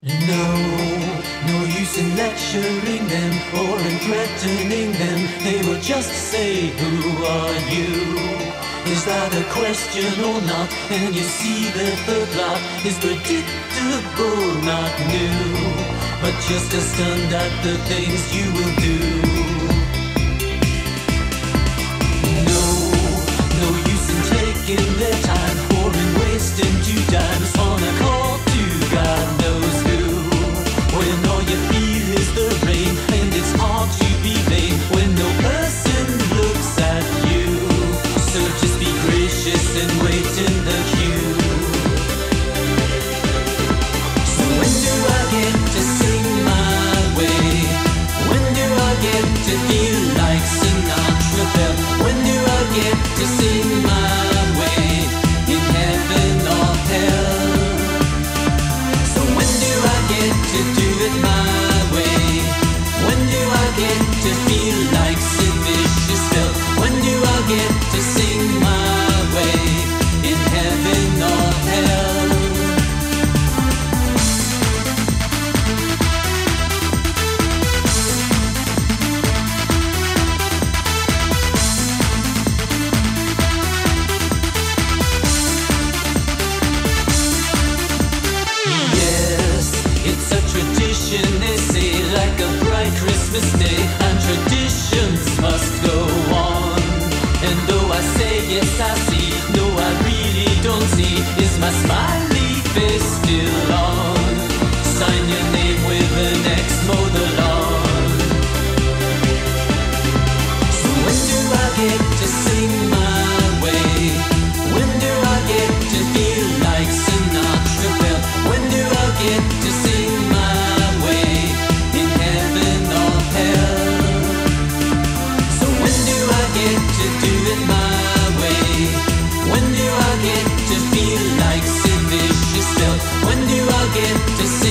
No, no use in lecturing them or in threatening them. They will just say, who are you? Is that a question or not? And you see that the plot is predictable, not new, but just as stunned at the things you will do. No, no use in taking their time or in wasting 2 dimes on a call to God knows who, when all you feel is the rain and it's hard to be vain when no person looks at you. So just be gracious and wait in the queue. So when do I get to sing my way? When do I get to feel like Sinatra felt? When do I get to sing my way in heaven or hell? So when do I get to do it my way? When do I get to feel like Sid Vicious felt? When do I get to sing my way in heaven or hell? Yes, it's a tradition, they say, like a bright Christmas day, and traditions must go on. And though I say yes, I see, no, I really don't see, is my smiley face still on? Sign your name with an X, mow the lawn. So when do I get to sing my way? When do I get to feel like Sinatra felt? When do I get to sing my way in heaven or hell? So when do I get to do it my way? When do I get to feel like Sid Vicious felt? When do I get to sing